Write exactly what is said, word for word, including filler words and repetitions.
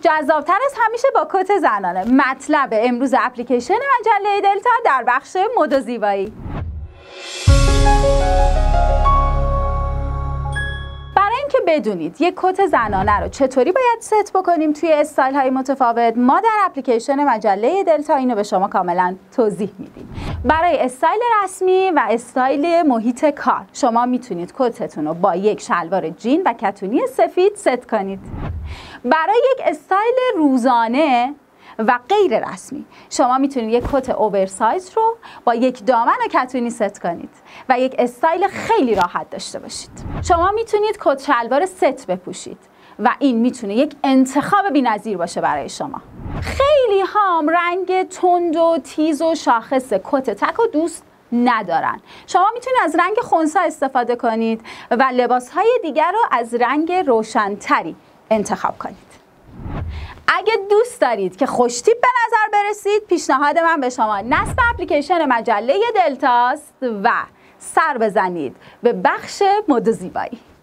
جذابتر از همیشه با کت زنانه. مطلب امروز اپلیکیشن مجله دلتا در بخش مد و زیبایی. برای اینکه بدونید یک کت زنانه رو چطوری باید ست بکنیم توی استایل های متفاوت، ما در اپلیکیشن مجله دلتا اینو به شما کاملا توضیح میدیم. برای استایل رسمی و استایل محیط کار شما میتونید کتتون رو با یک شلوار جین و کتونی سفید ست کنید. برای یک استایل روزانه و غیر رسمی شما میتونید یک کت اوورسایز رو با یک دامن و کتونی ست کنید و یک استایل خیلی راحت داشته باشید. شما میتونید کت شلوار ست بپوشید و این میتونه یک انتخاب بی‌نظیر باشه برای شما. خیلی هم رنگ تند و تیز و شاخص کت تک و دوست ندارن. شما میتونید از رنگ خنثی استفاده کنید و لباسهای دیگر رو از رنگ روشن‌تری انتخاب کنید. اگه دوست دارید که خوشتیپ به نظر برسید، پیشنهاد من به شما نصب اپلیکیشن مجله دلتاست و سر بزنید به بخش مد و زیبایی.